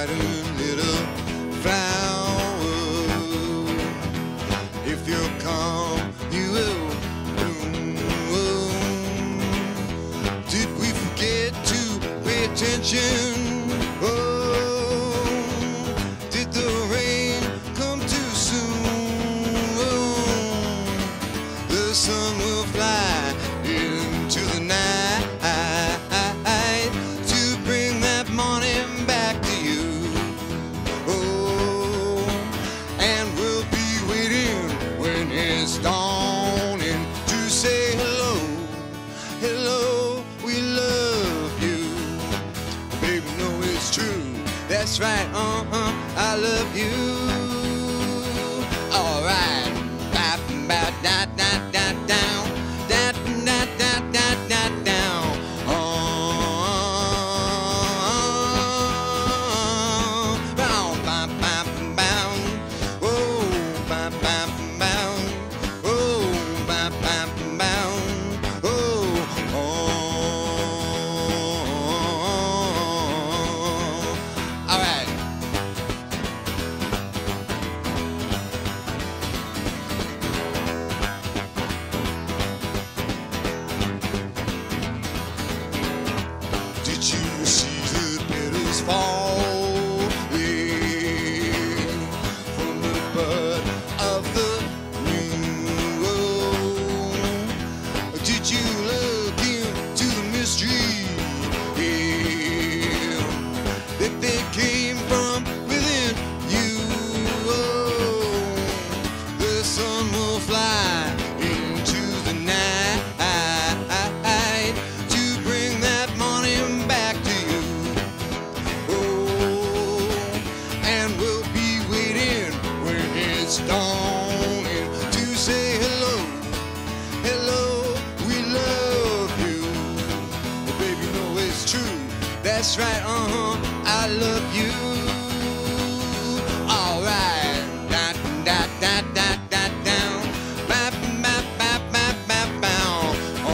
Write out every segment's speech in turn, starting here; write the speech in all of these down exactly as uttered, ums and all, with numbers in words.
frightened little flower. If you come, you will bloom. Did we forget to pay attention? Oh, did the rain come too soon? Oh, the sun will fly into the night to bring that morning back to you. Oh, and we'll be waiting when it's dawning to say hello, hello, we love you. Baby, no, it's true, that's right, uh-huh, I love you. All right, bop, bop, da, da, da, down, da, da, da, da, da, down. Oh, bow, bop, bop, bow. Oh, bop, bop, bow. Oh, bop, bop, bow. Oh, oh. All right. Did you see the petals falling from the bud of the new rose? Did you look into the mystery, yeah, that they came from within you? Oh, the sun will fly into the night to bring that morning back to you. Oh, and we'll be waiting when it's dawning to say hello, hello, we love you. Oh, baby, no, it's true, that's right, uh-huh, I love you. All right, da da da da da down, bap bap bap bap bap bow. Oh,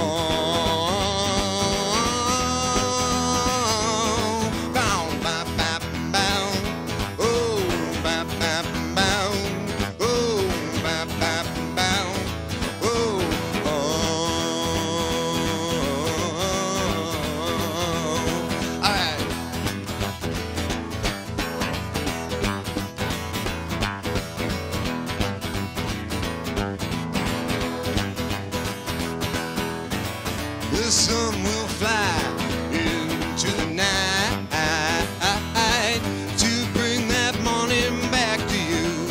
bow bap bap bow. Oh, bap bap bow. Oh, bap bap bow. Oh, oh. All right. The sun will fly into the night to bring that morning back to you.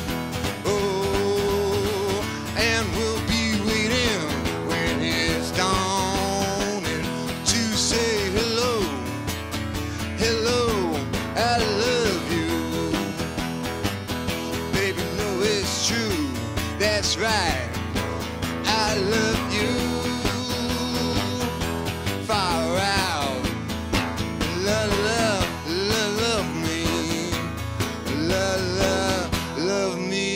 Oh, and we'll be waiting when it's dawning to say hello, hello, I love you. Baby, no, it's true, that's right, I love you. Far out, love, love, love, love me, love, love, love me,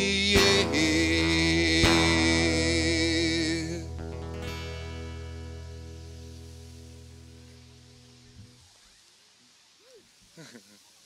yeah.